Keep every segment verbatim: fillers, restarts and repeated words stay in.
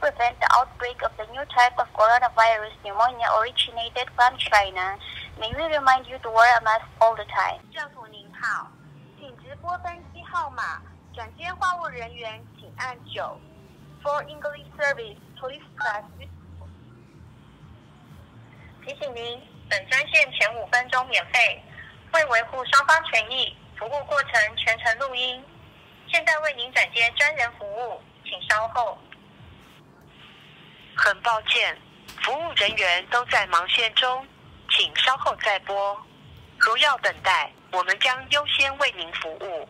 prevent the outbreak of the new type of coronavirus pneumonia originated from China, may we remind you to wear a mask all the time. 政府您好，请直拨分机号码，转接话务人员请按九。For English service, please press. 提醒您，本专线前五分钟免费，为维护双方权益，服务过程全程录音。现在为您转接专人服务，请稍后。很抱歉，服务人员都在忙线中，请稍后再拨。如要等待，我们将优先为您服务。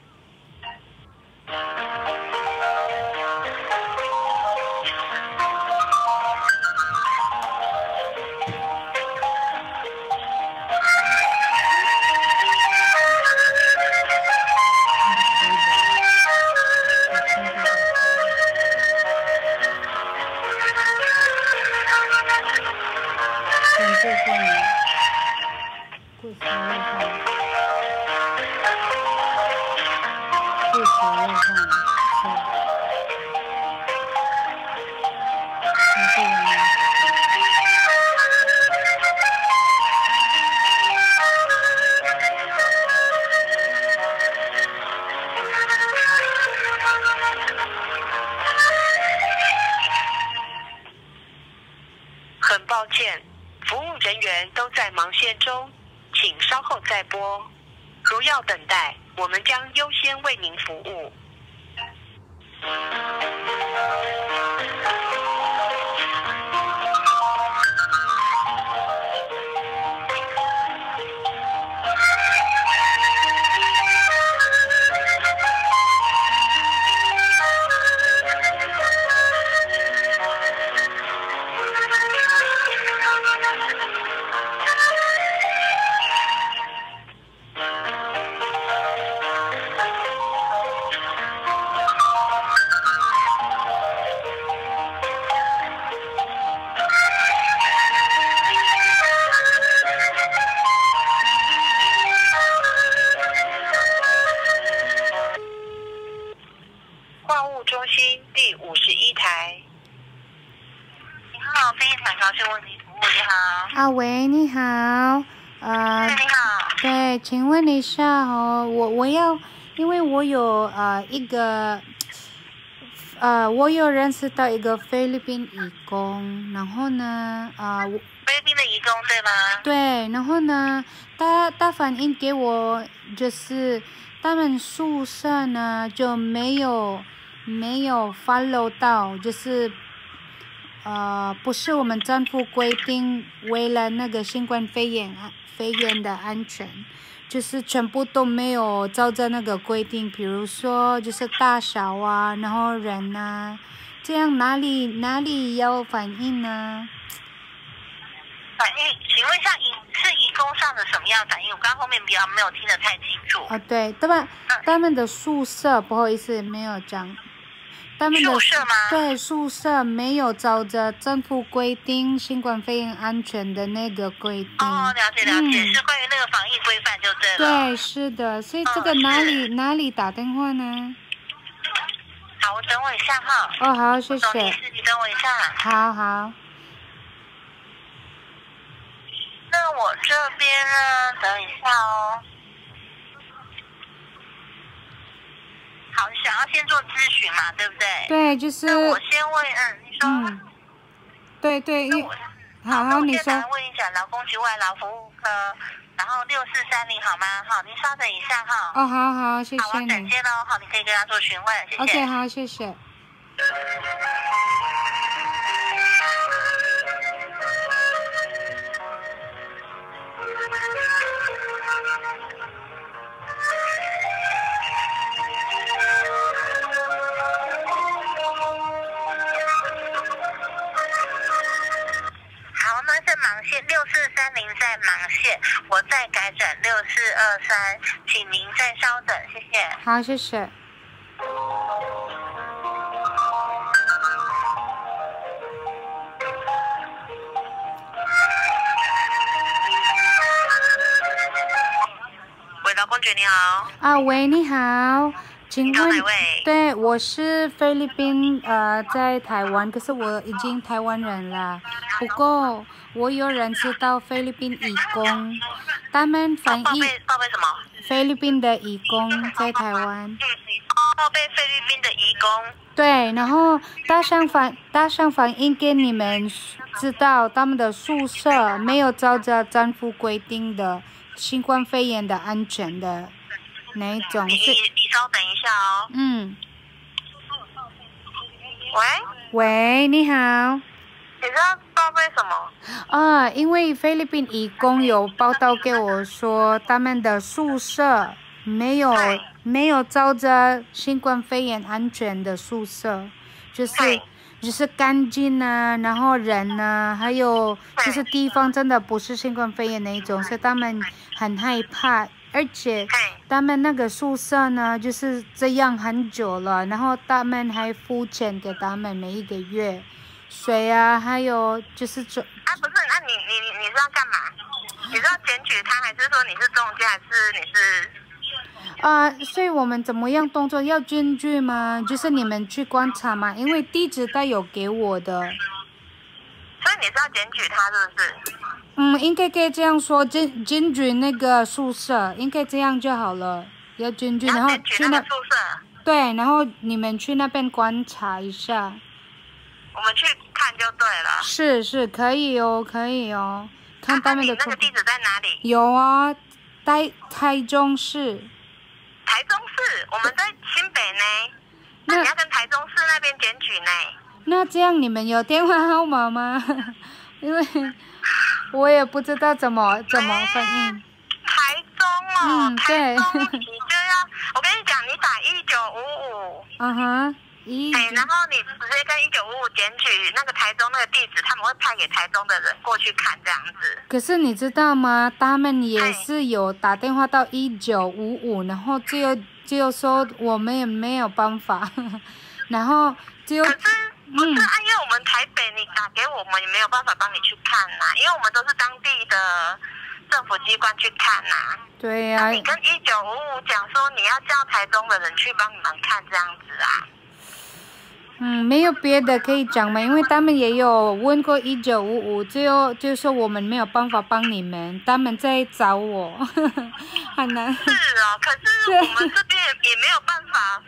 很抱歉，服务人员都在忙线中，请稍后再拨。如要等待，我们将优先为您服务。话务中心第五十一台。你好，非常高兴为您服务。你好。 啊，喂，你好。呃， 你好。 对，请问一下哦，我我要，因为我有呃一个，呃，我有认识到一个菲律宾义工，然后呢，啊、呃， 菲律宾的义工对吗？ 对，然后呢，他他反映给我就是他们宿舍呢就没有。没有 follow 到，就是呃，不是我们政府规定，为了那个新冠肺炎肺炎的安全，就是全部都没有照着那个规定，比如说就是大小啊，然后人啊，这样哪里哪里要反应呢？ 反应，请问一下，是义工上的什么样反应？我刚刚后面比较没有听得太清楚。 啊，对，他们他们的宿舍，不好意思，没有讲。他们的宿舍吗？ 对，宿舍没有照着政府规定新冠肺炎安全的那个规定。 哦，了解了解，嗯、是关于那个防疫规范就对了。 对，是的，所以这个哪里、哦、哪里打电话呢？ 好，我等我一下哈。 哦，好，谢谢。 你等我一下。 好好。 那我这边呢？等一下哦。好，你想要先做咨询嘛，对不对？ 对，就是。 那我先问，嗯，你说。 嗯。对对， 那我好好，你说。 我先问一下劳工局外劳服务科，然后六四三零好吗？好，您稍等一下哈。 哦，好好，谢谢你。 好，我转接喽。好，你可以跟他做询问，谢谢。 OK， 好，谢谢。 六四三零在忙线，我再改转六四二三，请您再稍等，谢谢。 好，谢谢。 喂，劳工局你好。 啊，喂，你好。 请问，对，我是菲律宾呃在台湾，可是我已经台湾人了。不过我有认识到菲律宾义工，他们翻译报备报备什么？ 菲律宾的义工在台湾。 报备菲律宾的义工。 对，然后大上反大上反映给你们知道，他们的宿舍没有照着政府规定的新冠肺炎的安全的那一种你是。 你你稍等一下哦。 嗯。 喂。 喂，你好。 你知道报备什么？ 啊，因为菲律宾义工有报道给我说，他们的宿舍没有没有照着新冠肺炎安全的宿舍，就是就是干净啊，然后人啊，还有就是地方真的不是新冠肺炎那一种，所以他们很害怕，而且他们那个宿舍呢就是这样很久了，然后他们还付钱给他们每一个月。水啊，还有就是中啊，不是，那、啊、你你你你是要干嘛？你是要检举他，还是说你是中介，还是你是？ 啊、呃，所以我们怎么样动作要证据吗？就是你们去观察嘛，因为地址他有给我的。 所以你是要检举他，是不是？ 嗯，应该可以这样说，检检举那个宿舍，应该这样就好了。要检举，然后去那宿舍。 对，然后你们去那边观察一下。 我们去看就对了。 是是，可以哦，可以哦。看他们的。 啊、那个地址在哪里？ 有啊，台台中市。 台中市，我们在新北呢。那你要跟台中市那边检举呢。 那这样你们有电话号码吗？因为我也不知道怎么怎么反应。 台中哦， 嗯，对。 台中你就要，我跟你讲，你打一九五五。 嗯哼。 哎，然后你直接跟一九五五检举那个台中那个地址，他们会派给台中的人过去看这样子。 可是你知道吗？他们也是有打电话到一九五五，然后就就说我们也没有办法，然后就可是不是啊？因为我们台北你打给我们也没有办法帮你去看呐、啊，因为我们都是当地的政府机关去看呐、啊。 对呀、啊。 你跟一九五五讲说你要叫台中的人去帮你们看这样子啊。 嗯，没有别的可以讲吗？因为他们也有问过一九五五，就就说我们没有办法帮你们，他们在找我，很难。 是哦，可是我们这边也也没有办法。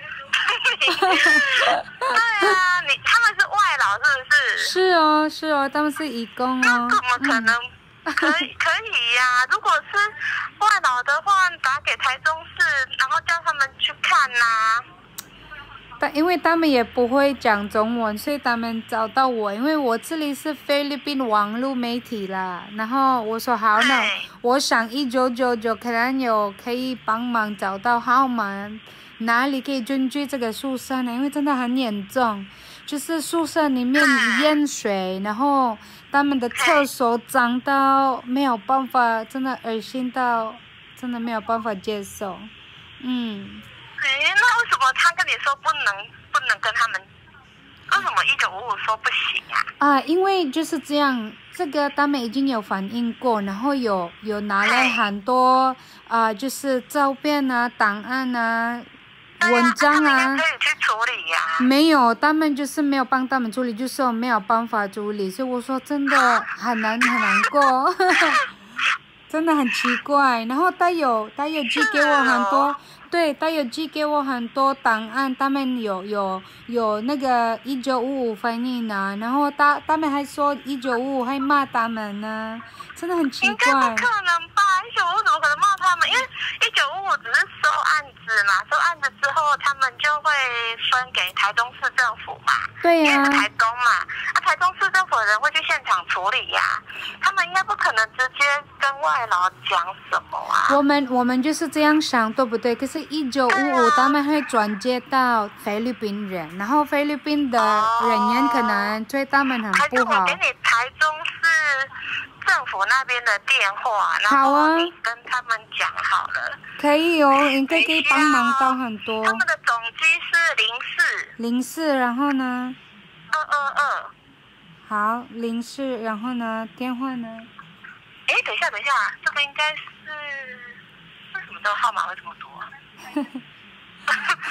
对啊，你他们是外劳是不是？ 是哦，是哦，他们是义工哦。 那怎么可能？嗯、可以可以呀、啊，如果是外劳的话，打给台中市，然后叫他们去看呐、啊。 但因为他们也不会讲中文，所以他们找到我，因为我这里是菲律宾网络媒体啦。然后我说好，那我想一九九九可能有可以帮忙找到号码，哪里可以进去这个宿舍呢？因为真的很严重，就是宿舍里面淹水，然后他们的厕所脏到没有办法，真的恶心到，真的没有办法接受，嗯。 哎，那为什么他跟你说不能不能跟他们？为什么一九五五说不行啊？ 啊，因为就是这样，这个他们已经有反映过，然后有有拿来很多啊、呃，就是照片啊、档案啊、文章啊。 可以去处理呀、啊。 没有，他们就是没有帮他们处理，就是说没有办法处理，所以我说真的很难很难过，真的很奇怪。然后他有他有寄给我很多。对，他有寄给我很多档案，他们有有有那个一九五五翻译呢，然后他他们还说一九五五还骂他们呢，真的很奇怪。 应该不可能吧？一九五五怎么可能骂他们？因为一九五五只是收案子嘛，收案子之后他们就会分给台中市政府嘛。 对呀、啊。 因为是台中嘛，啊，台中市政府的人会去现场处理呀、啊，他们应该不可能直接跟外劳讲什么啊。 我们我们就是这样想，对不对？可是一九五五他们会转接到菲律宾人，然后菲律宾的人员可能对他们很不好。 还是我给你台中市政府那边的电话，然后你跟他们讲好了。 可以哦，应该可以帮忙到很多。 他们的总机是零四。 零四，然后呢？ 二二二。 好，零四，然后呢？电话呢？ 哎，等一下，等一下，这个应该是为什么这个号码会这么多啊？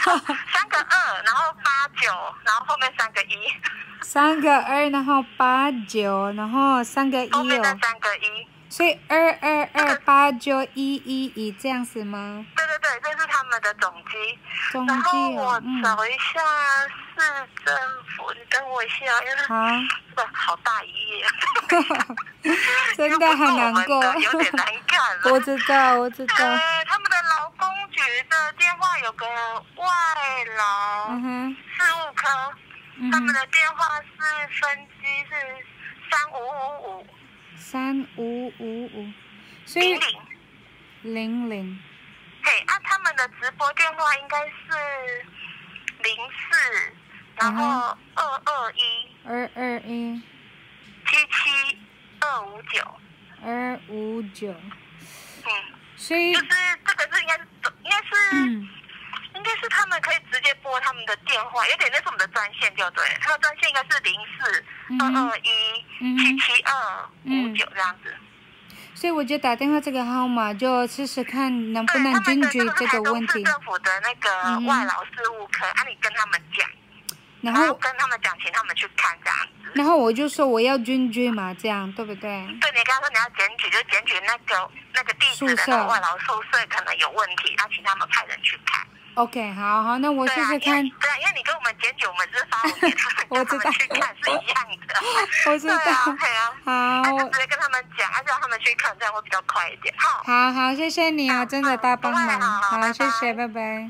三个二，然后八九，然后后面三个一。 三个二，然后八九，然后三个一哦。 后面的三个一。 所以二二二八九一一一这样子吗？ 对对对，这是他们的总机。 总机然后我嗯找一下市政府，你等我一下，因为好， 这好大一页。 真的很难过， 有点难看了。 我知道，我知道。 呃，他们的劳工局的电话有个外劳嗯哼， 事务科， 嗯他们哼， 的电话是分机是三五五五三五五五，所以零零。 零零， 嘿，啊，他们的直播电话应该是零四，然后二二一二二一七七二五九。 二五九， 嗯， 所以就是这个是应该是应该是、 嗯应该是他们可以直接拨他们的电话，有点那是我们的专线就对了，他的专线应该是零四二二一七七二五九这样子。 所以我就打电话这个号码，就试试看能不能解决这个问题。 市政府的那个外劳事务科，啊，你跟他们讲， 然后跟他们讲，请他们去看这样子。 然后我就说我要捐居嘛，这样对不对？ 对，你刚刚说你要检举，就检举那个那个地址的那个外劳宿舍可能有问题，然后请他们派人去看。 OK， 好好，那我试试看。 对啊，因为你跟我们检举，我们只是发文给他们， 我知道， 去看是一样的。 我知道。 对啊，对啊。 好。 那就直接跟他们讲，啊，让他们去看，这样会比较快一点。好。 好好，谢谢你啊，真的大帮忙。 好， 好，谢谢，拜拜。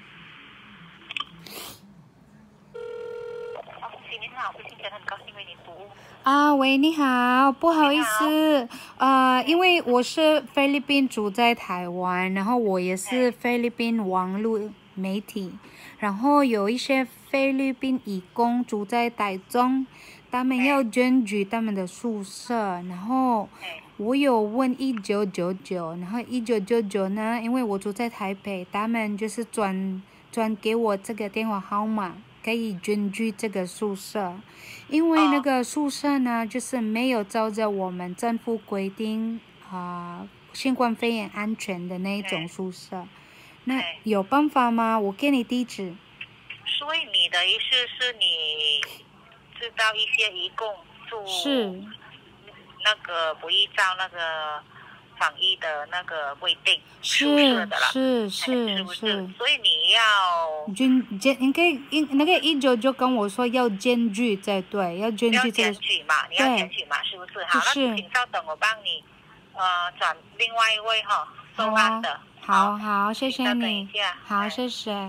您好，不清晨，很高兴为您服务。 啊，喂，你好，不好意思，呃，因为我是菲律宾住在台湾，然后我也是菲律宾网络媒体，然后有一些菲律宾义工住在台中，他们要捐举他们的宿舍，然后我有问一九九九，然后一九九九呢，因为我住在台北，他们就是转转给我这个电话号码。可以捐居这个宿舍，因为那个宿舍呢，就是没有照着我们政府规定啊、呃，新冠肺炎安全的那一种宿舍。那有办法吗？我给你地址。 所以你的意思是你知道一些移工住是那个不依照那个防疫的那个规定是是是是， 所以你要捐捐，应该应那个一九就跟我说要捐具才对，要捐具这个。 要检举嘛，你要检举嘛，是不是？好，那请稍等，我帮你呃转另外一位哈收案的。 好好，谢谢你。好，谢谢。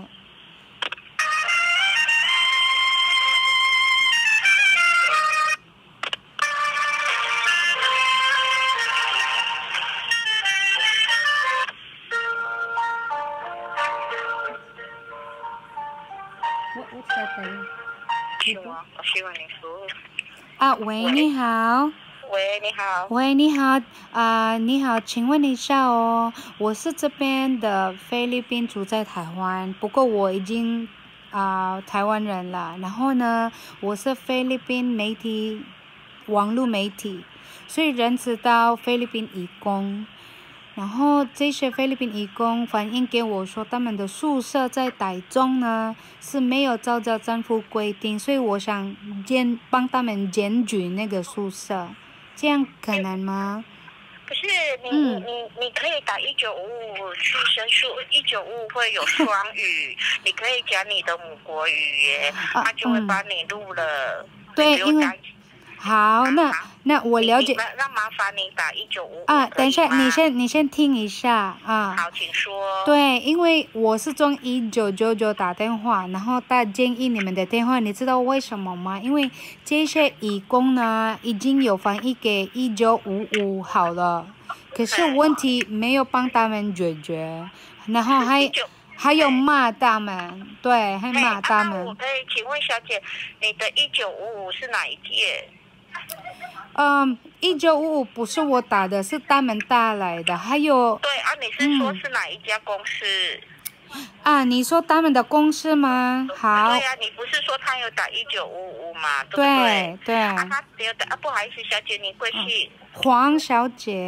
我希望你服务。 啊，喂，你好。 喂，你好。 喂，你好，啊、呃，你好，请问一下哦，我是这边的菲律宾住在台湾，不过我已经啊、呃、台湾人了。然后呢，我是菲律宾媒体，网络媒体，所以认识到菲律宾移工。然后这些菲律宾移工反映给我说，他们的宿舍在台中呢是没有照着政府规定，所以我想检帮他们检举那个宿舍，这样可能吗？ 可是你、嗯、你你可以打一九五五去申诉，一九五五会有双语，你可以讲你的母国语言，他、啊、就会帮你录了。 嗯、对，因为好，那那我了解。 那麻烦你打一九五五啊，等一下，你先你先听一下啊。 好，请说。 对，因为我是从一九九九打电话，然后他建议你们的电话，你知道为什么吗？因为这些义工呢已经有翻译给一九五五好了，可是问题没有帮他们解决，然后还还有骂他们，对，还骂他们。 啊、我可以请问小姐，你的一九五五是哪一届？ 嗯，一九五五不是我打的，是他们打来的。还有， 对啊，你是说是哪一家公司？ 嗯、啊，你说他们的公司吗？好。 对呀、啊，你不是说他有打一九五五嘛？对不对？对对。 啊，他有打啊，不好意思，小姐，你贵姓？ 嗯、黄小姐。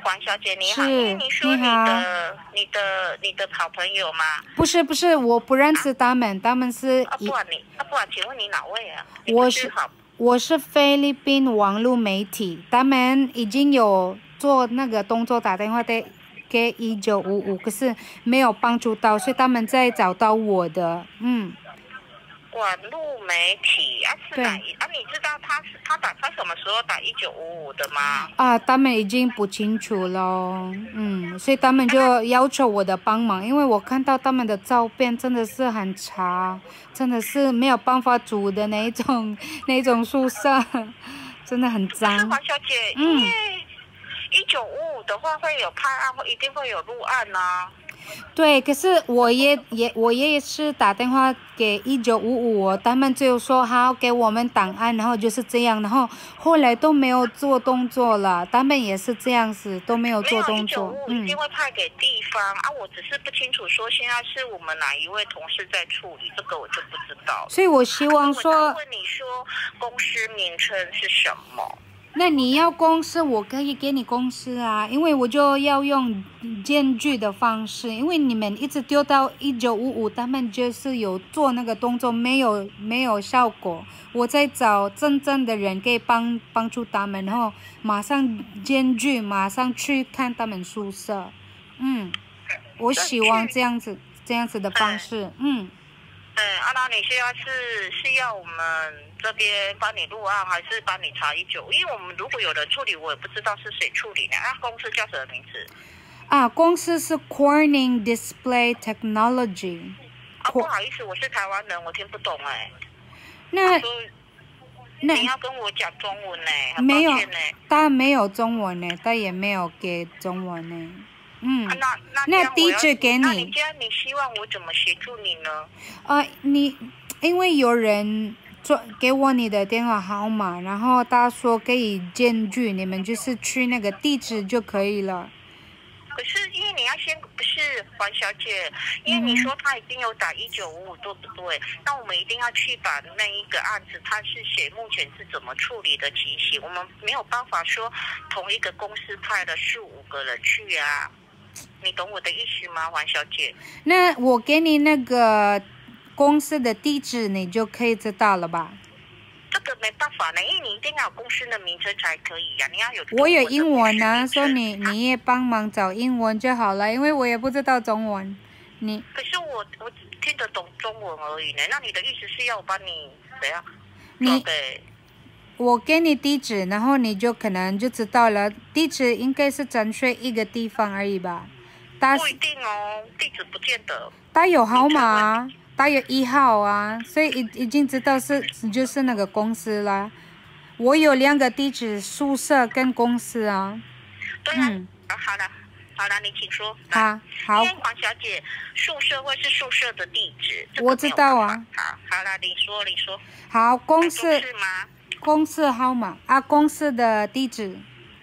黄小姐你好， 是因为你说你你好的你的你的好朋友吗？ 不是不是，我不认识他们，他们是啊， 一不然你啊，不然请问你哪位啊？你我是不是好我是菲律宾网络媒体，他们已经有做那个动作打电话给给一九五五，可是没有帮助到，所以他们在找到我的，嗯。 网络媒体啊，是对哪一啊？你知道他是他打他什么时候打一九五五的吗？ 啊，他们已经不清楚了，嗯，所以他们就要求我的帮忙，因为我看到他们的照片真的是很差，真的是没有办法住的那一种那一种宿舍，真的很可是脏。 黄小姐， 嗯因为一九五五的话会有拍案，会一定会有录案呐、啊。 对，可是我也也我也是打电话给一九五五，他们就说好给我们档案，然后就是这样，然后后来都没有做动作了，他们也是这样子都没有没有做动作， 一九五五一嗯定会派给地方、啊，我只是不清楚说现在是我们哪一位同事在处理，这个我就不知道。 所以我希望我说想问你说公司名称是什么？ 那你要公司，我可以给你公司啊，因为我就要用间距的方式，因为你们一直丢到一九五五，他们就是有做那个动作，没有没有效果。我在找真正的人可以帮帮助他们，然后马上间距，马上去看他们宿舍。嗯，我希望这样子这样子的方式，嗯。 嗯，啊，那你现在是是要我们这边帮你录案，还是帮你查一九？因为我们如果有人处理，我也不知道是谁处理的。那、啊、公司叫什么名字？ 啊，公司是 Corning Display Technology。 啊，不好意思，我是台湾人，我听不懂哎。 那所以那你要跟我讲中文呢？很没有抱歉呢。 他没有中文呢，他也没有给中文呢。嗯， 啊、那那那地址给你。那你你。既然你希望我怎么协助你呢？ 啊，你因为有人做给我你的电话号码，然后他说可以间距，你们就是去那个地址就可以了。 可是因为你要先不是黄小姐，因为你说他已经有打一九五五，对不对？那我们一定要去把那一个案子，他是写目前是怎么处理的情形，我们没有办法说同一个公司派了四五个人去啊，你懂我的意思吗，黄小姐？ 那我给你那个公司的地址，你就可以知道了吧？ 这个没办法呢，因为你一定要有公司的名称才可以呀、啊，你要有。 我有英文啊，说你啊你也帮忙找英文就好了，因为我也不知道中文。你可是我我只听得懂中文而已呢，那你的意思是要我帮你怎样？ 你给我给你地址，然后你就可能就知道了。地址应该是准确一个地方而已吧？它不一定哦，地址不见得。 它有号码啊，它有一号啊，所以已已经知道是就是那个公司啦。我有两个地址，宿舍跟公司啊。 对啊， 嗯啊好了，好了，你请说。 好，好因，为黄小姐，宿舍会是宿舍的地址，这个我知道啊没有办法。好，好了，你说，你说。 好，公台中司市吗？ 公司号码啊，公司的地址。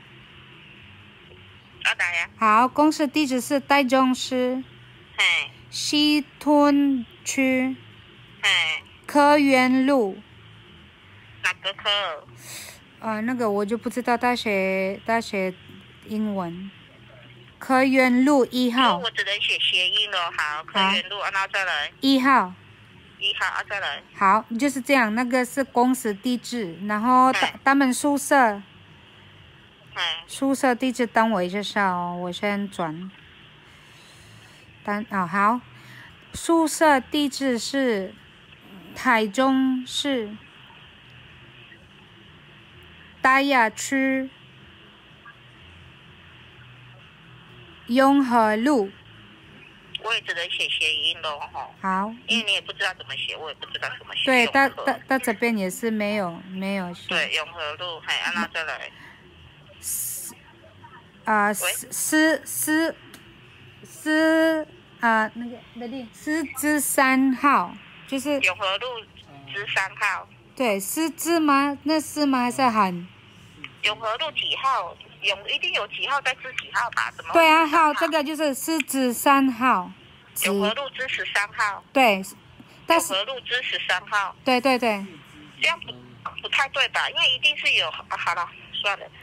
啊，哪呀？ 好，公司地址是台中市哎西屯区哎， 科园路。 哪个科？ 呃，那个我就不知道，大写大写英文。科园路一号。 我只能写谐音了。好，科园路，啊，然后再来一号。 一号，啊，再来。 好，就是这样，那个是公司地址，然后他他们宿舍哎， 宿舍地址等我一下哦，我先转。等啊、哦、好，宿舍地址是台中市大雅区永和路。 我也只能写谐音了哈。 好， 因为你也不知道怎么写，我也不知道怎么写。 对，到永和到到这边也是没有没有写。 对，永和路，还啊，那再来。 啊， 喂十十十啊，那个那里十之三号，就是永和路十三号。 对，十之吗？那是吗？还是很？ 永和路几号？永一定有几号在之几号吧？怎么会对啊， 十三号这个就是十之三号。 永和路之十三号。 对，但永是和路之十三号。 对对对， 这样不不太对吧？因为一定是有啊，好了，算了。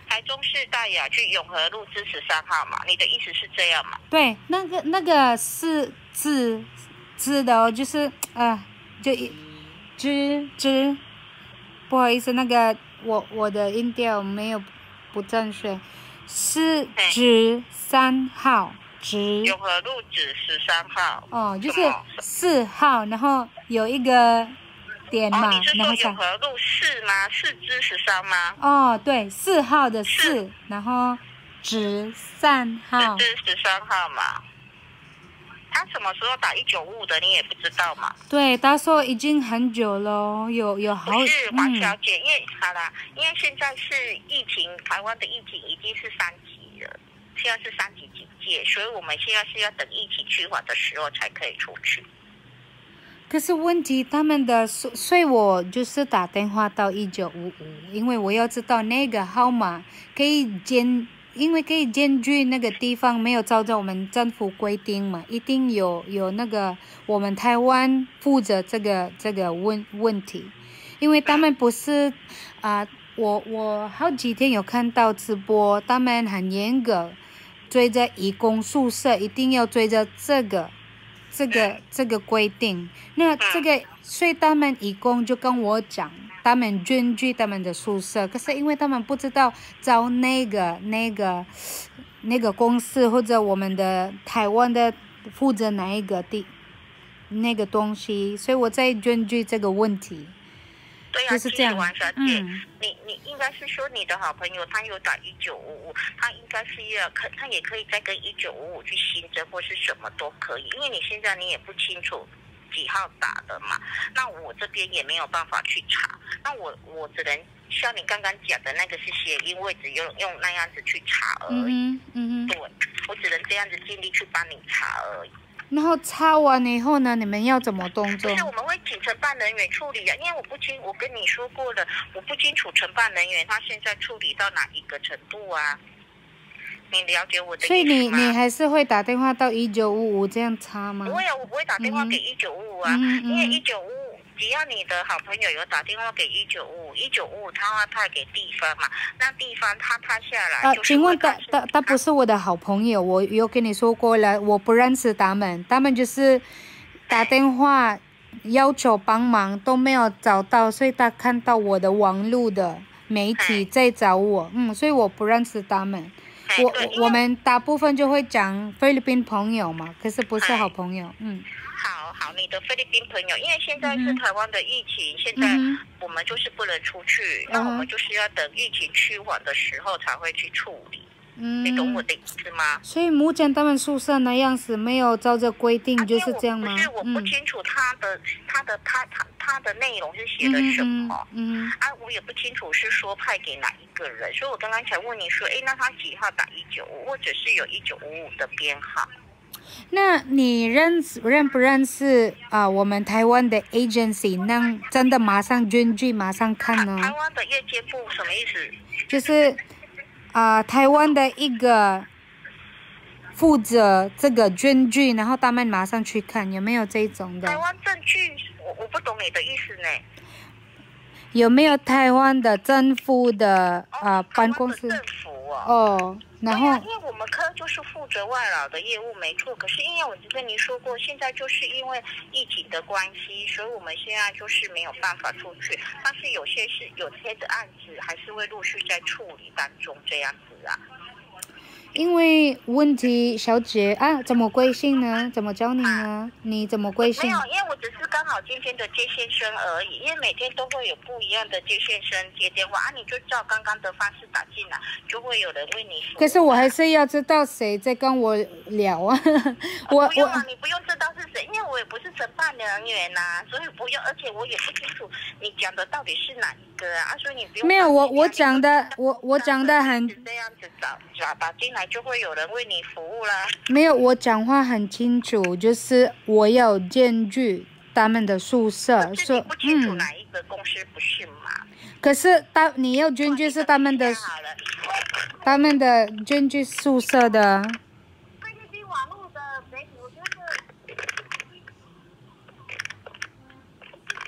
台中市大雅去永和路之十三号嘛？你的意思是这样嘛？ 对，那个那个是字字的哦，就是呃，就一之之，不好意思，那个我我的音调没有不正确，是指三号。直永和路指十三号哦，就是四号，然后有一个点嘛， 哦，你是说然后永和路四吗？四之十三吗？ 哦，对，四号的四，然后直三号。 四之十三号嘛。他什么时候打一九五五的，你也不知道嘛？ 对，他说已经很久了，有有好。 不是黄小姐，嗯、因为好啦，因为现在是疫情，台湾的疫情已经是三级了，现在是三级警戒，所以我们现在是要等疫情趋缓的时候才可以出去。 可是问题他们的，所以我就是打电话到一九五五，因为我要知道那个号码可以监。因为可以监据那个地方没有照着我们政府规定嘛，一定有有那个我们台湾负责这个这个问问题，因为他们不是啊、呃，我我好几天有看到直播，他们很严格追着移工宿舍，一定要追着这个这个这个规定，那这个所以他们移工就跟我讲。他们捐居他们的宿舍，可是因为他们不知道找那个那个那个公司或者我们的台湾的负责哪一个地那个东西，所以我在捐居这个问题。 对呀、啊， 就是这样。 王小姐， 嗯， 你你应该是说你的好朋友他有打一九五五，他应该是要可他也可以再跟一九五五去新增或是什么都可以，因为你现在你也不清楚。几号打的嘛？那我这边也没有办法去查，那我我只能像你刚刚讲的那个是谐音，我也只用用那样子去查而已。 嗯嗯对，我只能这样子尽力去帮你查而已。 然后查完以后呢，你们要怎么动作？ 就是我们会请承办人员处理啊，因为我不清，我跟你说过了，我不清楚承办人员他现在处理到哪一个程度啊。你了解我的意思吗？ 所以你你还是会打电话到一九五五这样查吗？ 不会啊，我不会打电话给一九五五啊， 嗯嗯、 因为一九五五只要你的好朋友有打电话给一九五五，一九五五他会派给地方嘛，那地方他派下来就是。啊， 请问他他他不是我的好朋友，我有跟你说过了，我不认识他们，他们就是打电话要求帮忙都没有找到，所以他看到我的网络的媒体在找我，嗯，所以我不认识他们。我我们大部分就会讲菲律宾朋友嘛，可是不是好朋友，嗯。 好好，你的菲律宾朋友，因为现在是台湾的疫情，嗯、现在我们就是不能出去，嗯、那我们就是要等疫情趋缓的时候才会去处理。嗯，你懂我的意思吗？ 所以目前他们宿舍那样子没有照着规定，就是这样吗？ 不是，我不清楚他的、嗯、他的他他他的内容是写的什么，嗯，嗯啊，我也不清楚是说派给哪一个人，所以我刚刚才问你说，哎，那他几号打一九五，或者是有一九五五的编号？ 那你认识认不认识啊、呃？我们台湾的 agency 那真的马上捐据马上看呢？ 台湾的业界部什么意思？ 就是。啊、呃，台湾的一个负责这个捐据，然后他们马上去看，有没有这种的？ 台湾证据，我我不懂你的意思呢。 有没有台湾的政府的啊、呃、办公室？ 政府哦。 哦，然后、 啊、因为我们科就是负责外劳的业务，没错。可是因为我就跟你说过，现在就是因为疫情的关系，所以我们现在就是没有办法出去。但是有些是有些的案子还是会陆续在处理当中这样子啊。 因为问题，小姐啊，怎么归信呢？怎么教你呢？你怎么归信？ 没有，因为我只是刚好今天的接线生而已。因为每天都会有不一样的接线生接电话啊，你就照刚刚的方式打进来，就会有人为你说。 可是我还是要知道谁在跟我聊啊。我不用啊，你不用知道是谁，因为我也不是承办人员呐、啊，所以不用，而且我也不清楚你讲的到底是哪一个啊，所以你不用。 没有，我我讲的，我我讲的很这样子找找打进来。就会有人为你服务啦。 没有，我讲话很清楚，就是我要监据他们的宿舍， 说你不清楚哪一个公司不是嘛？ 可是他你要监据是他们的，他们的监据宿舍的。 菲律宾网络的媒体，我觉得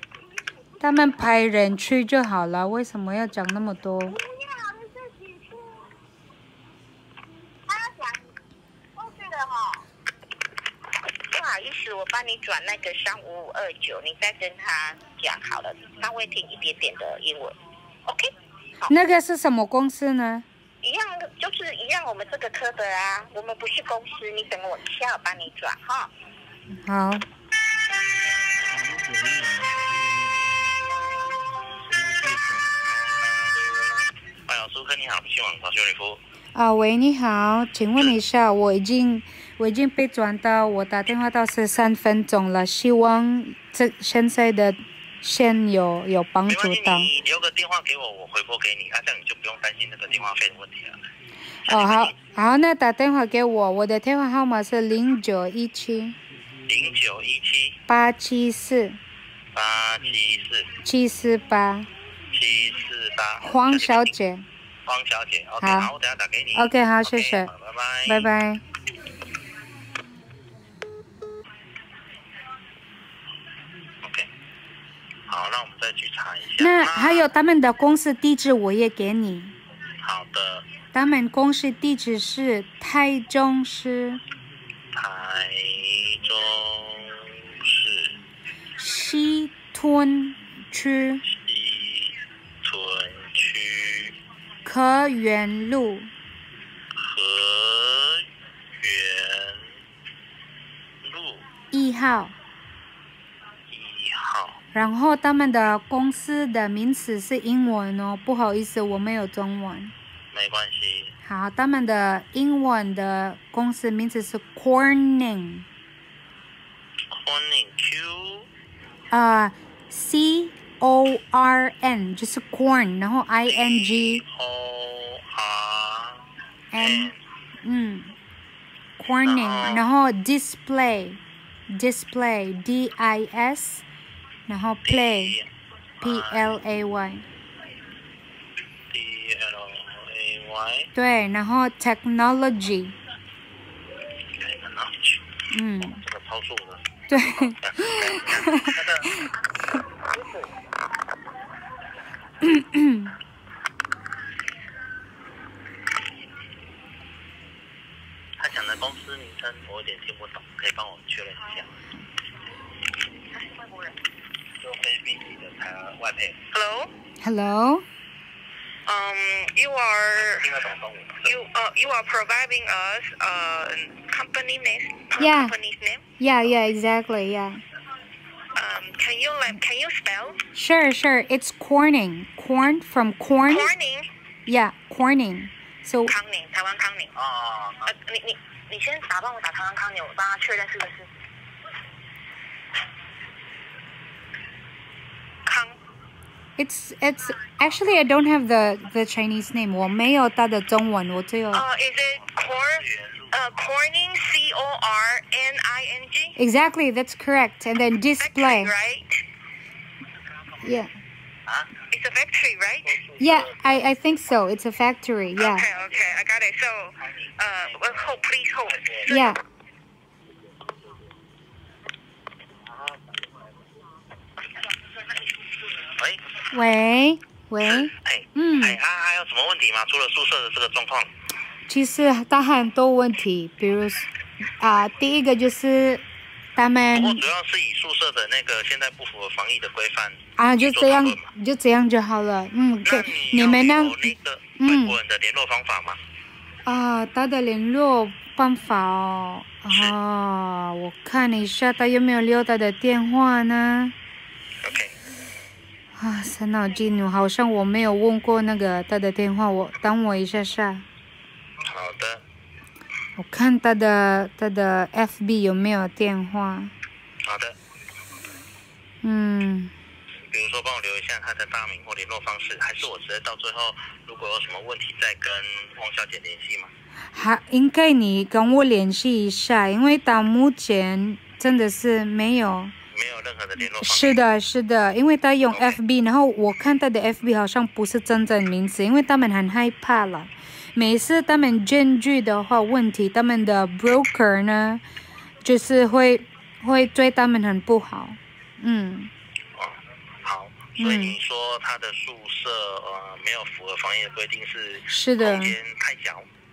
他们派人去就好了，为什么要讲那么多？ 不要，你自己去。 子，我帮你转那个三五五二九，你再跟他讲好了，他会听一点点的英文。OK？ 好。 那个是什么公司呢？ 一样的，就是一样，我们这个科的啊，我们不是公司，你等我一下，我帮你转哈。 好。 喂，老师，你好，新网早修理服务。 啊，喂，你好，请问一下，我已经我已经被转到，我打电话到十三分钟了，希望这现在的线有有帮助到。 你留个电话给我，我回拨给你，啊，这样你就不用担心那个电话费的问题了。 哦，好，好，那打电话给我，我的电话号码是零九一七零九一七八七四八七四七四八七四八。 黄小姐。 黄小姐 ，OK， 好， 好，我等下打给你。 OK， 好，谢谢， 拜拜， 拜拜。 OK， 好，那我们再去查一下。 那还有他们的公司地址我也给你。 好的。 他们公司地址是台中市。 台中市。 西屯区。 西屯区。 河源路。 河源路。 一号。 一号。 然后他们的公司的名字是英文哦，不好意思，我没有中文。 没关系。 好，他们的英文的公司名字是 Corning。Corning Q。 啊 ，C O R N 就是 corn， 然后 I N G。 O R N。嗯 ，Corning， 然后 display，display D I S， 然后 play P L A Y。 P L A Y。 对，然后 technology。 technology。 嗯。 这个超速的。 对。 他讲的公司名称我有点听不懂，可以帮我确认一下。外国人。就菲律宾籍的台湾外配。 Hello。 Hello。 Um, you are 听得懂中文。 you uh you are providing us a company name. Yeah. Company's name. Yeah, yeah, exactly, yeah. Um, can you like can you spell? Sure, sure. It's Corning. Corn from corn. Corning. Yeah, Corning. So. 康宁，台湾康宁。 哦。 呃，你你你先打帮我打台湾康宁，我帮他确认是不是。康。 It's it's actually I don't have the the Chinese name. 我没有它的中文，我只有。 Uh, is it corn? Uh, Corning, C O R N I N G. Exactly, that's correct. And then display. Factory, right? Yeah. Huh? It's a factory, right? Yeah, I I think so. It's a factory. Yeah. Okay, okay, I got it. So, uh, well, hold, please hold. Yeah. 喂。 喂喂。 哎。 嗯。 哎，啊，还有什么问题吗？除了宿舍的这个状况。 其实它很多问题，比如啊、呃，第一个就是他们。 不过主要是以宿舍的那个现在不符合防疫的规范。 啊，就这样，就这样就好了。嗯，对，你们那。 有那个外国人的联络方法吗？ 啊，他的联络办法哦，啊，我看一下他有没有留他的电话呢 ？OK。 啊，伤脑筋，好像我没有问过那个他的电话，我等我一下下。 好的。 我看他的他的 F B 有没有电话。 好的。 嗯。 比如说，帮我留一下他的大名或联络方式，还是我直接到最后，如果有什么问题再跟汪小姐联系吗？ 还应该你跟我联系一下，因为到目前真的是没有。 没有任何的联络方式。 是的，是的，因为他用 F B， 然后我看他的 F B 好像不是真正名字，因为他们很害怕了。每次他们证据的话，问题他们的 broker 呢，就是会会对他们很不好。嗯。 哦，好，所以你说他的宿舍呃没有符合防疫的规定是？ 是的。 空间太小。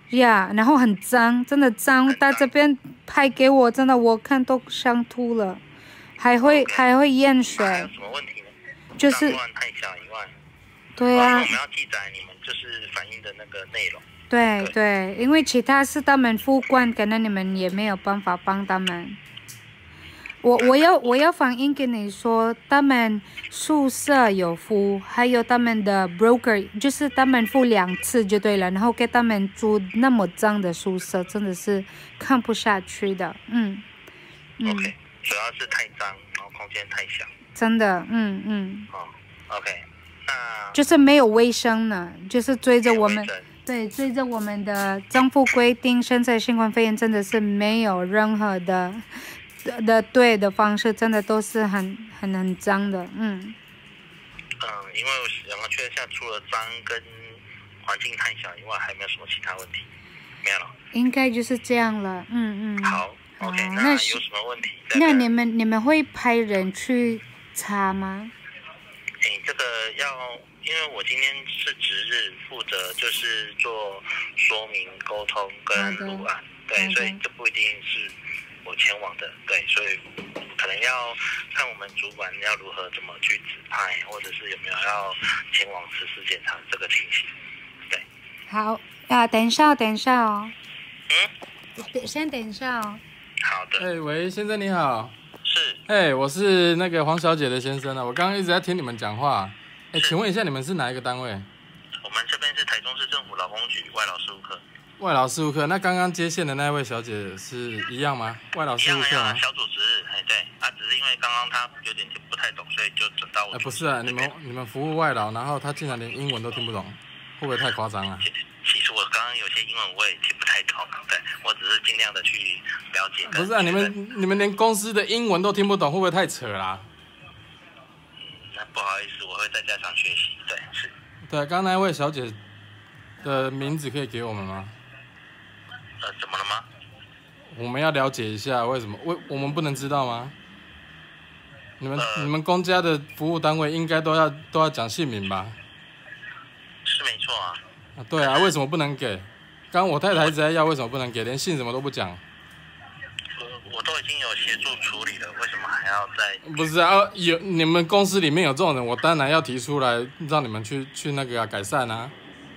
呀， yeah, 然后很脏，真的脏，在这边拍给我，真的我看都想吐了，还会、okay. 还会淹水。 还有什么问题呢？ 就是脏乱太小以外， 对啊， 我们要记载你们就是反映的那个内容。 对 对, 对，因为其他是他们副官，可能你们也没有办法帮他们。我我要我要反映给你说，他们宿舍有付，还有他们的 broker， 就是他们付两次就对了，然后给他们租那么脏的宿舍，真的是看不下去的，嗯嗯。OK， 主要是太脏，然后空间太小。 真的，嗯嗯。 哦 ，OK， 那就是没有卫生呢，就是追着我们，对，追着我们的政府规定，现在新冠肺炎真的是没有任何的。的对的方式真的都是很很很脏的，嗯。 嗯，因为两个确认下，除了脏跟环境太小以外，还没有什么其他问题，没有了。应该就是这样了，嗯嗯。好 ，OK， 那, 那有什么问题？ 那你们你们会派人去查吗？ 哎，这个要，因为我今天是值日，负责就是做说明、沟通跟录案，对，所以这不一定是。我前往的，对，所以可能要看我们主管要如何怎么去指派，或者是有没有要前往实施检查这个情形，对。 好啊，等一下，等一下哦。 嗯。 先等一下哦。 好的。 哎、欸，喂，先生你好。 是。 哎、欸，我是那个黄小姐的先生啊，我刚刚一直在听你们讲话。哎、欸，请问一下，你们是哪一个单位？ 我们这边是台中市政府劳工局外劳事务科。 外劳事务科，那刚刚接线的那位小姐是一样吗？外劳事务科啊，小组值日，哎对，啊，只是因为刚刚她有点听不太懂，所以就转到我。 哎，不是啊，你们你们服务外劳，然后她竟然连英文都听不懂，会不会太夸张了？ 其实我刚刚有些英文我也听不太懂，对，我只是尽量的去了解。 不是啊，你们你们连公司的英文都听不懂，会不会太扯啦？ 嗯，那不好意思，我会再加强学习，对，是。 对，刚刚那位小姐的名字可以给我们吗？ 呃，怎么了吗？ 我们要了解一下为什么，为我们不能知道吗？你们、呃、你们公家的服务单位应该都要都要讲姓名吧？ 是没错啊。 啊，对啊，为什么不能给？刚刚我太太一直在要，为什么不能给？连姓什么都不讲。 我我都已经有协助处理了，为什么还要再？ 不是啊，有你们公司里面有这种人，我当然要提出来，让你们去去那个、啊、改善啊。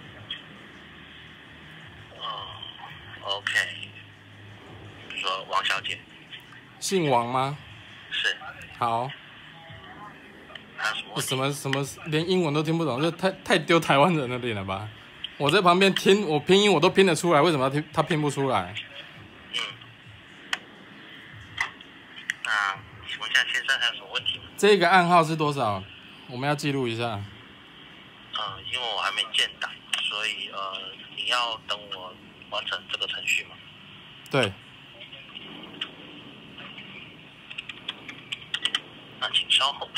OK， 比如说王小姐， 姓王吗？ 是。 好。 还有什么？ 什么什么，连英文都听不懂，这太太丢台湾人的脸了吧？我在旁边听，我拼音我都拼得出来，为什么他听他拼不出来？ 嗯。那请问一下先生还有什么问题吗？ 这个暗号是多少？我们要记录一下。 呃，因为我还没建档，所以呃，你要等我。完成这个程序吗？ 对。 那请稍后。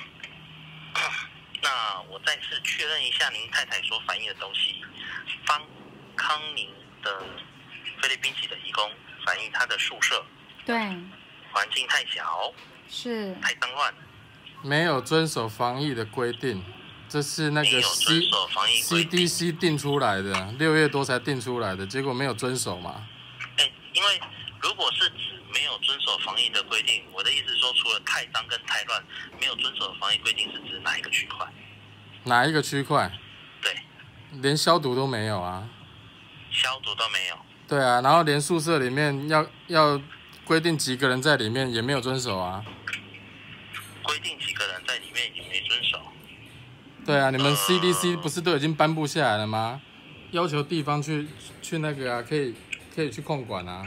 那我再次确认一下您太太所反映的东西。方康宁的菲律宾籍的移工反映他的宿舍。 对。 环境太小。 是。 太脏乱。 没有遵守防疫的规定。这是那个 C C D C 定出来的，六月多才定出来的，结果没有遵守嘛？ 哎，因为如果是指没有遵守防疫的规定，我的意思是说，除了太脏跟太乱，没有遵守防疫规定是指哪一个区块？ 哪一个区块？ 对， 连消毒都没有啊。 消毒都没有。 对啊，然后连宿舍里面要要规定几个人在里面也没有遵守啊。 规定几个人在里面也没遵守。 对啊，你们 C D C 不是都已经颁布下来了吗？要求地方去去那个啊，可以可以去控管啊。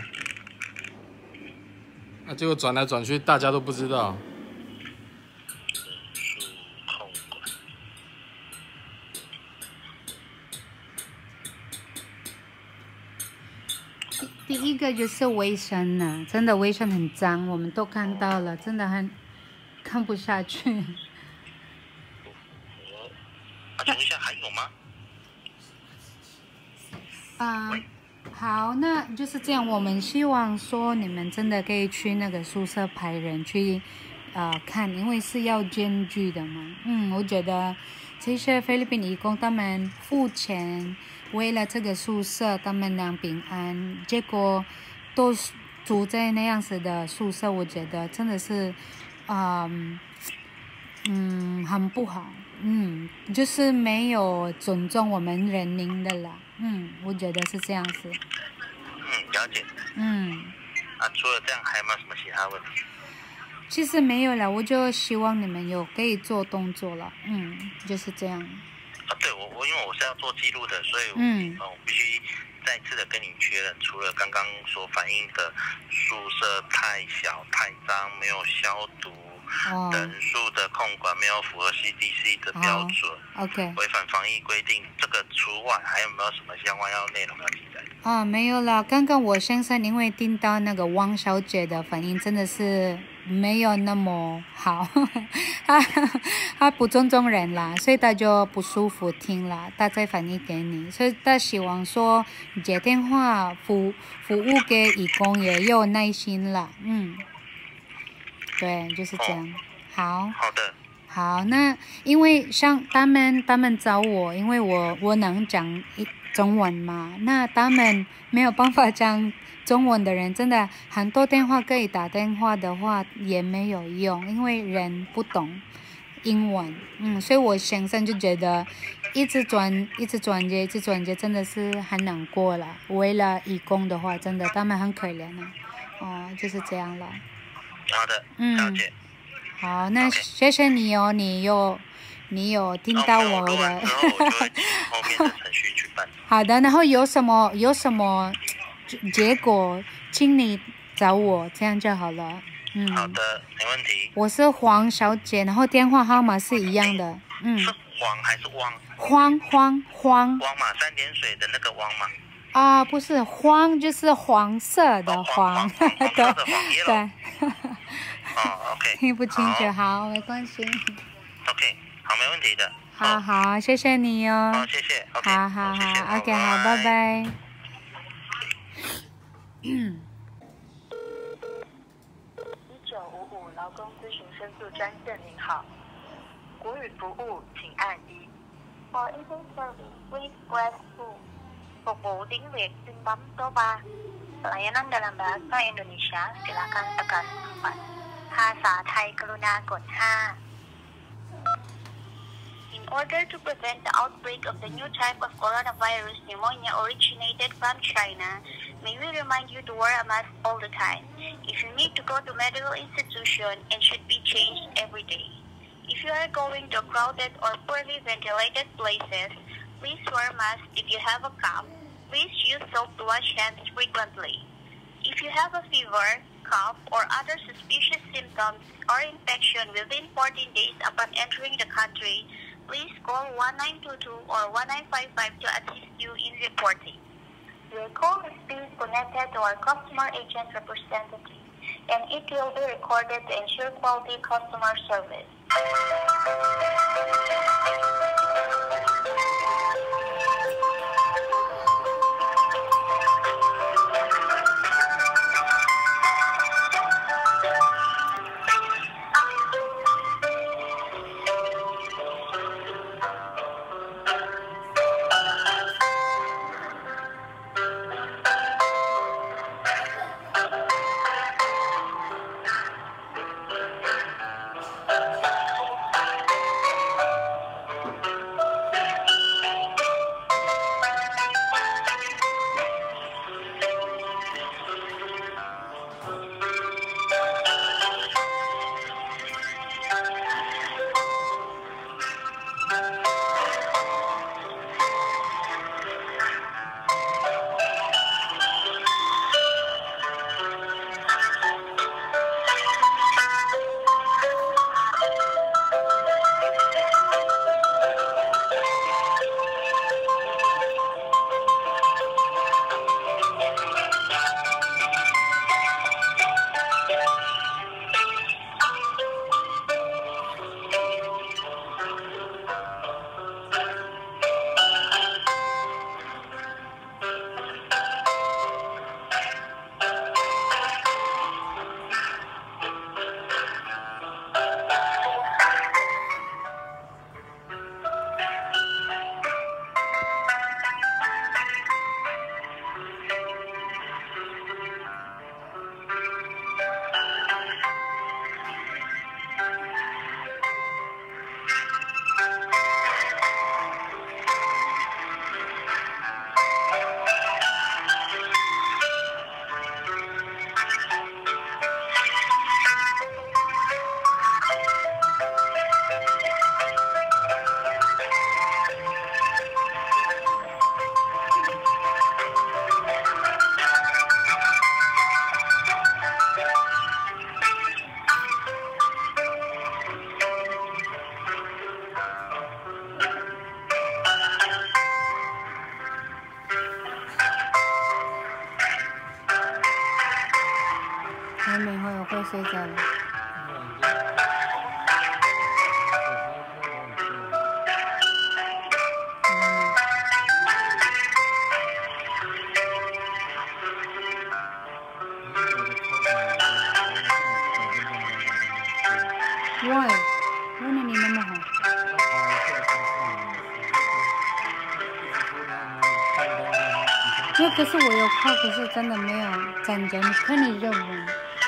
那、啊、结果转来转去，大家都不知道。 控管。 第第一个就是卫生呢、啊，真的卫生很脏，我们都看到了，真的很看不下去。 啊，请问一下还有吗？ 啊、呃，好，那就是这样。我们希望说你们真的可以去那个宿舍派人去，呃，看，因为是要监居的嘛。嗯，我觉得这些菲律宾义工他们付钱，为了这个宿舍他们能平安，结果都住在那样子的宿舍，我觉得真的是，嗯嗯很不好，嗯，就是没有尊重我们人民的啦，嗯，我觉得是这样子。 嗯，了解。 嗯。 啊，除了这样还有没有什么其他问题？ 其实没有了，我就希望你们有可以做动作了，嗯，就是这样。 啊，对我我因为我是要做记录的，所以嗯， 呃，我必须再次的跟你确认，除了刚刚所反映的宿舍太小太脏，没有消毒，哦、人数的控管没有符合 C D C 的标准、 哦、，OK， 违反防疫规定，这个除外，还有没有什么相关要内容要记载？ 啊、哦，没有了。刚刚我先生因为听到那个汪小姐的反应，真的是没有那么好，他他不尊重人啦，所以他就不舒服听了，他再反映给你，所以他希望说接电话服服务给义工也有耐心了，嗯，对，就是这样。哦、好。 好的。 好，那因为像他们他们找我，因为我我能讲一。中文嘛，那他们没有办法讲中文的人，真的很多电话可以打电话的话也没有用，因为人不懂英文，嗯，所以我先生就觉得一直转一直转接一直转接真的是很难过了。为了义工的话，真的他们很可怜啊，哦，就是这样了。 好的， 嗯， 了解。 好，那谢谢你哦，你有你有听到我的。 哦、然后我就会进后面的程序去办。 好的，然后有什么有什么结果，请你找我，这样就好了。嗯。 好的，没问题。 我是黄小姐，然后电话号码是一样的。嗯。 是黄还是汪？ 荒荒荒。 汪嘛，三点水的那个汪嘛。 啊，不是黄，就是黄色的黄。 哦、黄黄色的黄对。 哦 ，OK。 听不清楚，好，没关系。 OK， 好，没问题的。 好好，谢谢你哦。 好，谢谢。OK， 好好好 ，OK， 好，拜拜。一九五五劳工咨询申诉专线，您好。国语服务请按一。 For English service, please press two. Phục vụ tiếng Việt, xin bấm số ba. Pelayanan dalam bahasa Indonesia, silakan tekan empat. ภาษาไทยกรุณากดห้า. In order to prevent the outbreak of the new type of coronavirus pneumonia originated from China, may we remind you to wear a mask all the time. If you need to go to medical institution, it should be changed every day. If you are going to crowded or poorly ventilated places, please wear a mask if you have a cough. Please use soap to wash hands frequently. If you have a fever, cough, or other suspicious symptoms or infection within fourteen days upon entering the country, please call one nine two two or one nine five five to assist you in reporting. Your call is being connected to our customer agent representative, and it will be recorded to ensure quality customer service. 好还没会，我快睡着了。Why？ 为什么你那么好？那可是我有靠，可是真的没有站着。你看你热吗？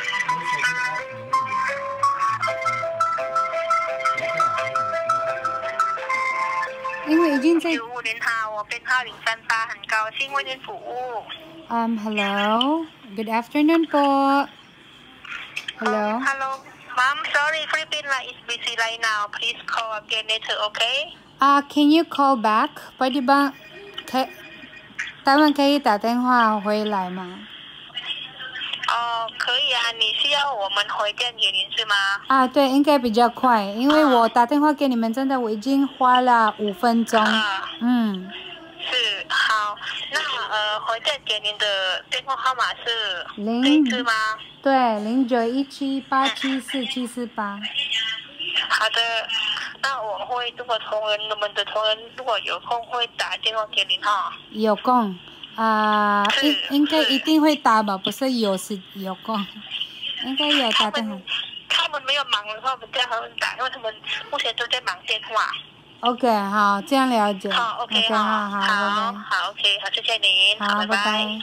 因为已经在。 九五零好，我编号零三八，很高兴为您服务。 Um, hello. Good afternoon po. Hello. Um, hello. Mom, sorry, Filipina is busy right now. Please call again later, okay? Ah, uh, can you call back? pwede ba? 可他们可以打电话回来吗？ 哦，可以啊。你需要我们回电给您是吗？ 啊，对，应该比较快，因为我打电话给你们，真的我已经花了五分钟。 啊、 嗯。 是，好。那呃，回电给您的电话号码是零是吗？ 对，零九一七八七四七四八。 好的，那我会如果同仁，我们的同仁如果有空会打电话给您哈。 有空啊、呃，应应该一定会打吧？不是有时有空，应该有打电话。 他们没有忙的话，我们再和他们打，因为他们目前都在忙电话。 OK， 好，这样了解。 好 ，OK， okay 好，好， 好，好 ，OK， 好，谢谢您， 好， 拜拜。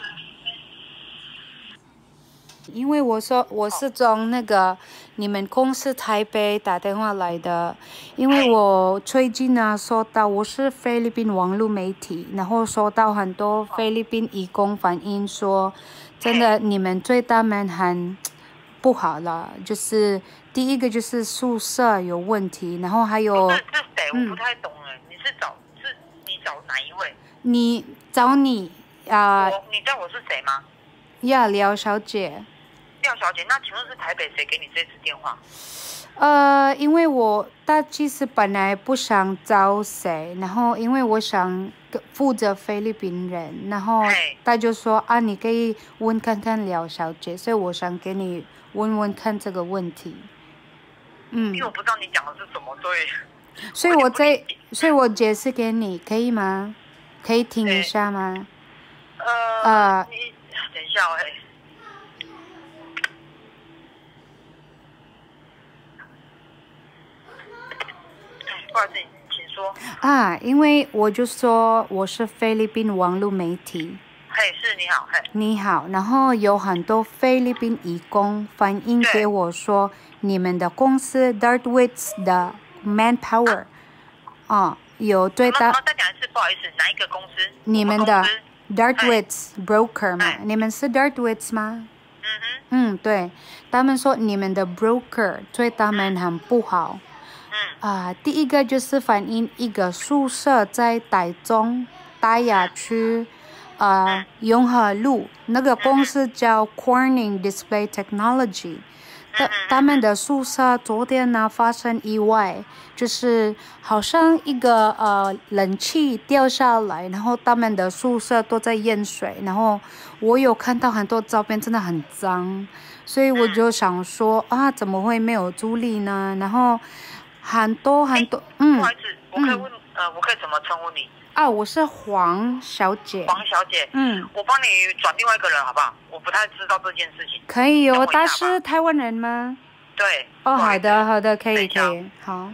因为我说我是从那个你们公司台北打电话来的，因为我最近呢收到我是菲律宾网络媒体，然后收到很多菲律宾移工反映说，真的你们对他们很不好了，就是第一个就是宿舍有问题，然后还有是是谁？我不太懂哎，你是找是你找哪一位？ 你找你啊？ 我你知道我是谁吗？ 呀，廖小姐。 廖小姐，那请问是台北谁给你这次电话？ 呃，因为我他其实本来不想找谁，然后因为我想负责菲律宾人，然后他就说啊，你可以问看看廖小姐，所以我想给你问问看这个问题。嗯。 因为我不知道你讲的是什么，所以。 所以我在，所以我解释给你，可以吗？可以听一下吗？ 呃。 呃。 你等一下哎。不好意思，请说。 啊，因为我就说我是菲律宾网络媒体。 嘿，是你好，嘿。你好，然后有很多菲律宾移工反映给我说，你们的公司 Dartwoods 的 Manpower， 哦，有对他。 再讲一次，不好意思，哪一个公司？ 你们的 Dartwoods Broker 嘛？你们是 Dartwoods 吗？ 嗯哼。 嗯，对，他们说你们的 Broker 对他们很不好。啊、呃，第一个就是反映一个宿舍在台中大雅区，呃，永和路，那个公司叫 Corning Display Technology， 他他们的宿舍昨天呢发生意外，就是好像一个呃冷气掉下来，然后他们的宿舍都在淹水，然后我有看到很多照片，真的很脏，所以我就想说啊，怎么会没有助力呢？然后。很多很多，嗯， 不好意思，我可以问，嗯、呃，我可以怎么称呼你？ 啊，我是黄小姐。 黄小姐， 嗯， 我帮你转另外一个人好不好？我不太知道这件事情。 可以哦，他是台湾人吗？ 对。 哦，好的，好的，可以，可以，好。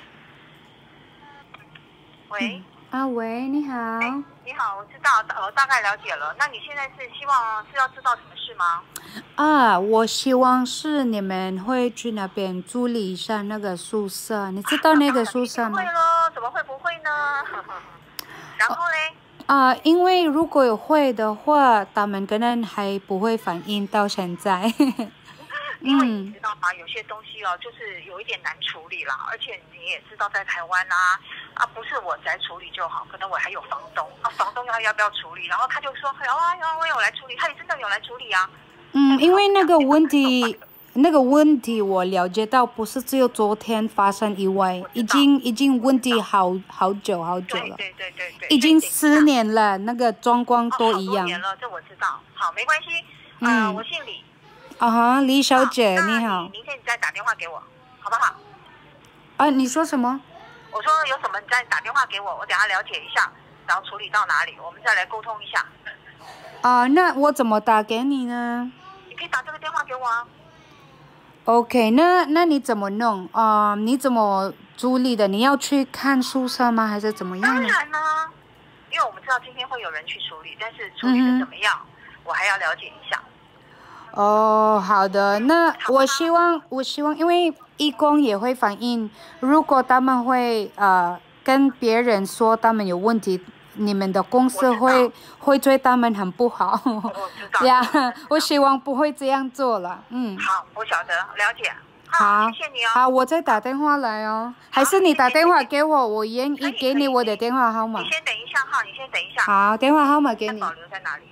喂。 啊，喂，你好。 哎，你好，我知道，呃，大概了解了。那你现在是希望是要知道什么事吗？ 啊，我希望是你们会去那边处理一下那个宿舍，你知道那个宿舍吗？ 会咯，怎么会不会呢？然后嘞？ 啊，因为如果有会的话，他们可能还不会反应到现在。 因为你知道吗？有些东西哦，就是有一点难处理啦，而且你也知道，在台湾啊，啊，不是我来处理就好，可能我还有房东，啊，房东要要不要处理？然后他就说，有啊有啊，我有来处理，他也真的有来处理啊。 嗯，因为那个问题，那个问题我了解到，不是只有昨天发生意外，已经已经问题好好久好久了， 对对对对， 已经十年了，那个状况都一样。 哦，好多年了，这我知道。好，没关系。嗯、呃，我姓李。 啊哈，李小姐你好。 明天你再打电话给我，好不好？ 啊，你说什么？ 我说有什么你再打电话给我，我等下了解一下，然后处理到哪里，我们再来沟通一下。 啊，那我怎么打给你呢？ 你可以打这个电话给我啊。 OK， 那那你怎么弄啊、呃？你怎么处理的？你要去看宿舍吗？还是怎么样呢？ 当然啦，因为我们知道今天会有人去处理，但是处理的怎么样，嗯、我还要了解一下。 哦，好的，那我希望，我希望，因为义工也会反映，如果他们会呃跟别人说他们有问题，你们的公司会会对他们很不好。 我知道。 呀，我希望不会这样做了。嗯。 好，我晓得，了解。 好， 谢谢你哦。 好，我再打电话来哦。还是你打电话给我，我愿意给你我的电话号码。 你先等一下哈，你先等一下。 好，电话号码给你。 保留在哪里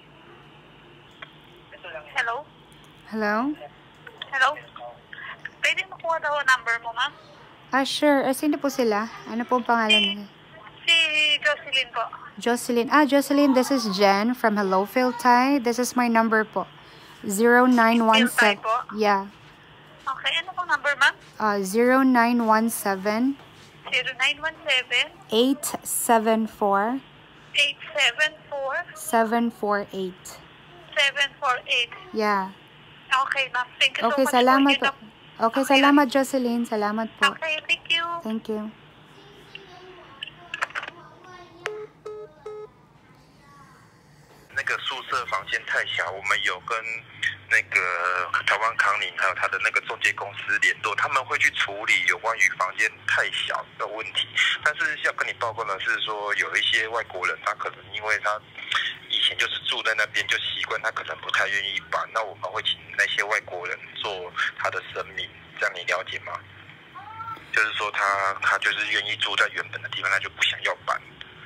？Hello。 Hello. Hello. Pwede makuha daw ang number mo, ma'am? Ah, sure. Ah, sino po sila? Ano po pangalan nila? Si Jocelyn po. Jocelyn. Ah, Jocelyn, this is Jen from Hello Phil Thai. This is my number po. zero nine one seven. Yeah. Okay, ano pong number, ma'am? Uh, zero nine one seven. zero nine one seven. eight seven four. eight seven four. seven four eight. seven four eight. Yeah. Okay, ma'am. Thank you Okay, so much. salamat po. po. Okay, salamat Jocelyn. Salamat po. Okay, thank you. Thank you. 那个宿舍房间太小，我们有跟那个台湾康宁还有他的那个中介公司联络，他们会去处理有关于房间太小的问题。但是要跟你报告的是说，有一些外国人，他可能因为他以前就是住在那边就习惯，他可能不太愿意搬。那我们会请那些外国人做他的声明，这样你了解吗？就是说他他就是愿意住在原本的地方，他就不想要搬。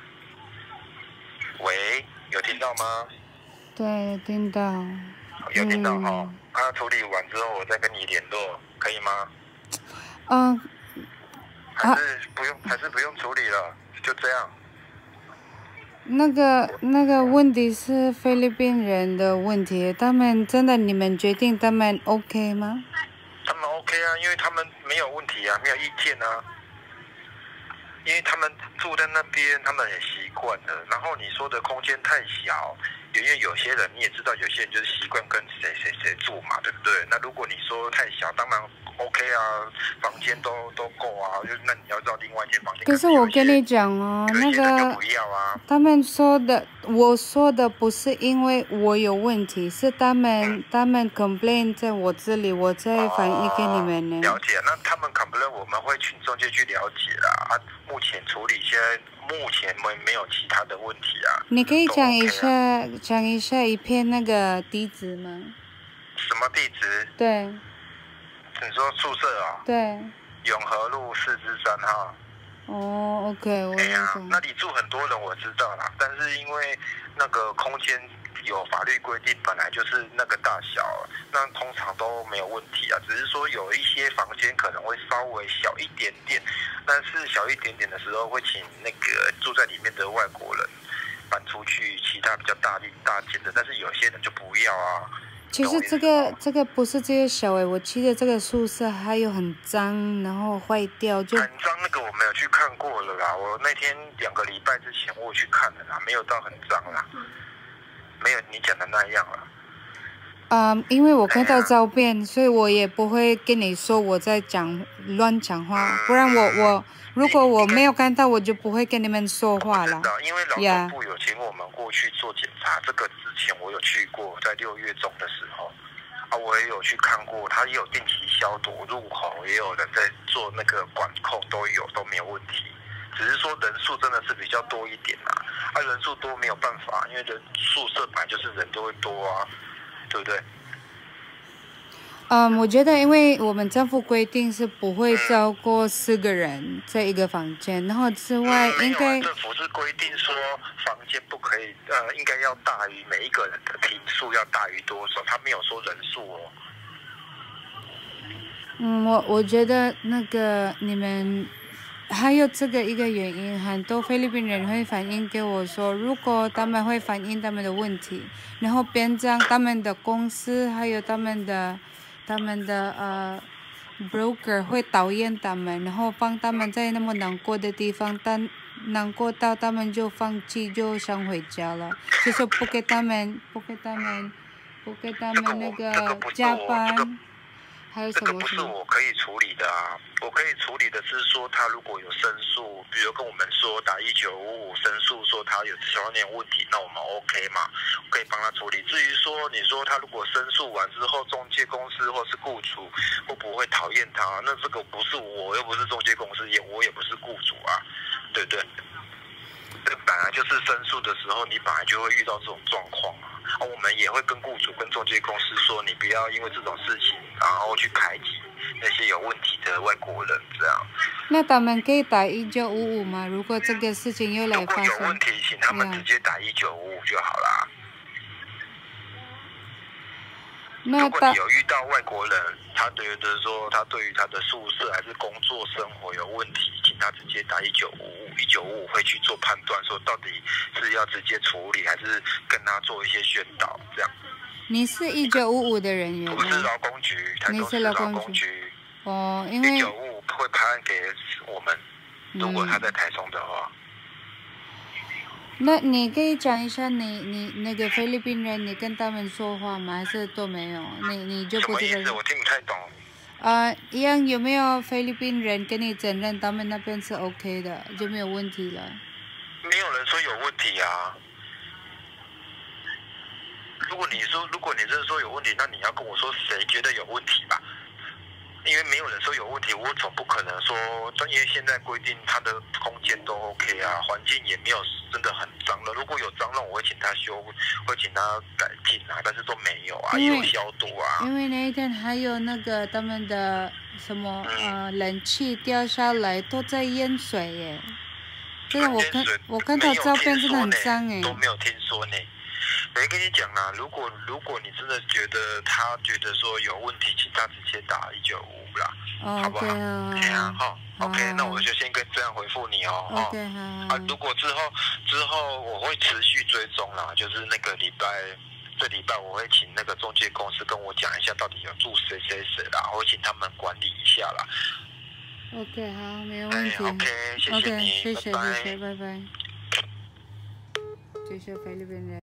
喂，有听到吗？ 对，听到。 有听到哈、哦？他、嗯啊、处理完之后，我再跟你联络，可以吗？ 嗯、 呃。还是不用，啊、还是不用处理了，就这样。 那个那个问题是菲律宾人的问题，他们真的你们决定他们 OK 吗？ 他们 OK 啊，因为他们没有问题啊，没有意见啊。因为他们住在那边，他们也习惯了。然后你说的空间太小，因为有些人你也知道，有些人就是习惯跟谁谁谁住嘛，对不对？那如果你说太小，当然 OK 啊，房间都都够啊，就那你要找另外一间房间。 可是我跟你讲哦，那个不要啊， 他们说的，我说的不是因为我有问题，是他们、嗯、他们 complain 在我这里，我再反映给你们呢。 了解，那他们 complain 我们会请中介去了解啦。啊，目前处理现在目前没没有其他的问题啊。 你可以讲一下、啊、讲一下一片那个地址吗？ 什么地址？ 对。 你说宿舍啊？ 对。 永和路四之三号。 哦 ，OK， 我。 哎呀，那里住很多人，我知道啦。但是因为那个空间有法律规定，本来就是那个大小，那通常都没有问题啊。只是说有一些房间可能会稍微小一点点，但是小一点点的时候会请那个住在里面的外国人搬出去其他比较大力大间的，但是有些人就不要啊。 其实这个这个不是这些小诶，我记得这个宿舍还有很脏，然后坏掉就。 很脏那个我没有去看过了啦，我那天两个礼拜之前我有去看了啦，没有到很脏啦，没有你讲的那样啦。 嗯，因为我看到照片，所以我也不会跟你说我在讲乱讲话，不然我我如果我没有看到，我就不会跟你们说话了。 我知道，因为劳动部有请我们过去做检查，这个之前我有去过，在六月中的时候，啊，我也有去看过，他也有定期消毒入口，也有人在做那个管控，都有都没有问题。只是说人数真的是比较多一点啦，啊，人数多没有办法，因为人宿舍本来就是人都会多啊。对不对？ 嗯，我觉得因为我们政府规定是不会超过四个人在一个房间，然后之外应该、 嗯、政府是规定说房间不可以，呃，应该要大于每一个人的坪数要大于多少，他没有说人数哦。 嗯，我我觉得那个你们。还有这个一个原因，很多菲律宾人会反映给我说，如果他们会反映他们的问题，然后变成他们的公司还有他们的他们的呃 broker 会讨厌他们，然后放他们在那么难过的地方，但难过到他们就放弃，就想回家了，就是不给他们，不给他们，不给他们那个加班。还有什么？ 这个不是我可以处理的啊！我可以处理的是说，他如果有申诉，比如跟我们说打一九五五申诉，说他有青少年问题，那我们 OK 嘛，可以帮他处理。至于说你说他如果申诉完之后，中介公司或是雇主会不会讨厌他？那这个不是我，又不是中介公司，也我也不是雇主啊，对不对？这本来就是申诉的时候，你本来就会遇到这种状况啊。啊，我们也会跟雇主、跟中介公司说，你不要因为这种事情，然后去排挤那些有问题的外国人，这样。 那他们可以打一九五五吗？如果这个事情又来发生， 如果有问题，请他们直接打一九五五就好啦。如果你有遇到外国人，他觉得说他对于他的宿舍还是工作生活有问题，请他直接打一九五五，一九五五会去做判断，说到底是要直接处理，还是跟他做一些宣导，这样。 你是一九五五的人员吗？ 我是劳工局，台中市劳工局。 哦，因为一九五五会拍案给我们，如果他在台中的话。嗯， 那你可以讲一下你你那个菲律宾人，你跟他们说话吗？还是都没有？你你就不知道。 什么意思？我听不太懂。 呃，一样有没有菲律宾人跟你承认他们那边是 OK 的，就没有问题了？ 没有人说有问题啊。如果你说，如果你真的说有问题，那你要跟我说谁觉得有问题吧？因为没有人说有问题，我总不可能说，因为现在规定它的空间都 OK 啊，环境也没有真的很脏了。如果有脏乱，我会请他修，会请他改进啊，但是都没有啊，也有消毒啊。 因为那一天还有那个他们的什么、嗯、呃冷气掉下来，都在淹水耶。真的，我看我看到照片真的很脏哎。 都没有听说呢。我跟你讲啦，如果如果你真的觉得他觉得说有问题，请他直接打一九五五啦， 哦、 好不好？对啊，哈 ，OK， 那我就先跟这样回复你哦。 OK， 好。 啊，如果之后之后我会持续追踪啦，就是那个礼拜这礼拜我会请那个中介公司跟我讲一下到底有住谁谁谁啦，我会请他们管理一下啦。 OK， 好，没有问题。 哎、OK， 谢谢你， okay，谢谢拜拜谢谢，拜拜。谢谢菲律宾人。